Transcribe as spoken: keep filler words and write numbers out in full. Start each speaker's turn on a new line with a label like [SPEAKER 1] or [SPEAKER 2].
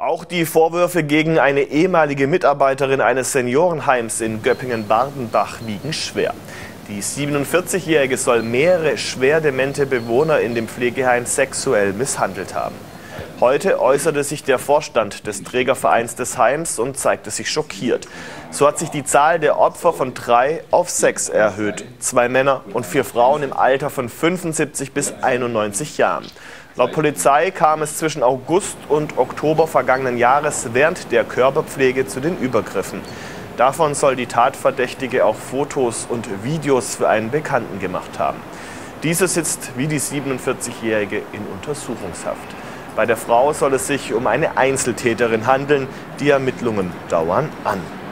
[SPEAKER 1] Auch die Vorwürfe gegen eine ehemalige Mitarbeiterin eines Seniorenheims in Göppingen-Bardenbach wiegen schwer. Die siebenundvierzigjährige soll mehrere schwer demente Bewohner in dem Pflegeheim sexuell misshandelt haben. Heute äußerte sich der Vorstand des Trägervereins des Heims und zeigte sich schockiert. So hat sich die Zahl der Opfer von drei auf sechs erhöht. Zwei Männer und vier Frauen im Alter von fünfundsiebzig bis einundneunzig Jahren. Laut Polizei kam es zwischen August und Oktober vergangenen Jahres während der Körperpflege zu den Übergriffen. Davon soll die Tatverdächtige auch Fotos und Videos für einen Bekannten gemacht haben. Dieser sitzt wie die siebenundvierzigjährige in Untersuchungshaft. Bei der Frau soll es sich um eine Einzeltäterin handeln. Die Ermittlungen dauern an.